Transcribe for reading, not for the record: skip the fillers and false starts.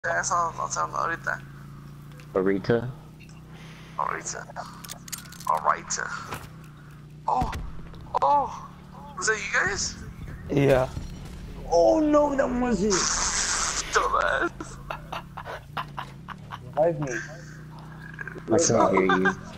I'll tell him ahorita. Arita? Ahorita. Ahorita. Oh! Oh! Was that you guys? Yeah. Oh no, that wasn't. Dumbass. Revive me. I still hear you.